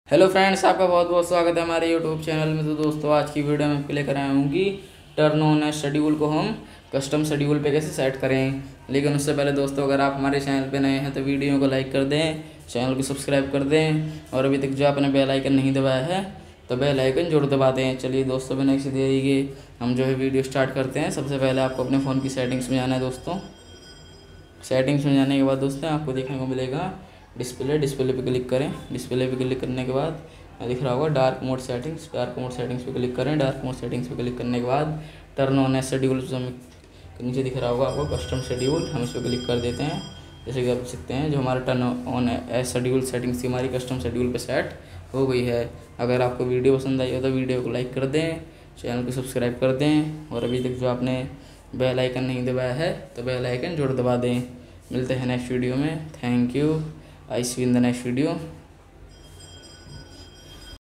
Hello friends, आपका बहुत बहुत स्वागत है हमारे यूट्यूब चैनल में। तो दोस्तों, आज की वीडियो में आपके लेकर आया हूँ कि टर्न ऑन है शेड्यूल को हम कस्टम शेड्यूल पे कैसे सेट करें। लेकिन उससे पहले दोस्तों, अगर आप हमारे चैनल पे नए हैं तो वीडियो को लाइक कर दें, चैनल को सब्सक्राइब कर दें और अभी तक जो आपने बेल आइकन नहीं दबाया है तो बेल आइकन जरूर दबा दें। चलिए दोस्तों, बिना किसी देरी के हम जो है वीडियो स्टार्ट करते हैं। सबसे पहले आपको अपने फ़ोन की सेटिंग्स में जाना है दोस्तों। सेटिंग्स में जाने के बाद दोस्तों, आपको देखने को मिलेगा डिस्प्ले पे क्लिक करें। डिस्प्ले पे क्लिक करने के बाद दिख रहा होगा dark mode settings. Dark mode settings पे क्लिक करें। डार्क मोड सेटिंग्स पे क्लिक करने के बाद टर्न ऑन एज शेड्यूल नीचे दिख रहा होगा आपको कस्टम शेड्यूल, हम इस पर क्लिक कर देते हैं। जैसे कि आप देख सकते हैं, जो हमारा turn on as schedule settings थी हमारी कस्टम शेड्यूल पे सेट हो गई है। अगर आपको वीडियो पसंद आई हो तो वीडियो को लाइक कर दें, चैनल को सब्सक्राइब कर दें और अभी तक जो आपने बेल आइकन नहीं दबाया है तो बेल आइकन जरूर दबा दें। मिलते हैं नेक्स्ट वीडियो में। Thank you. I see in the next video.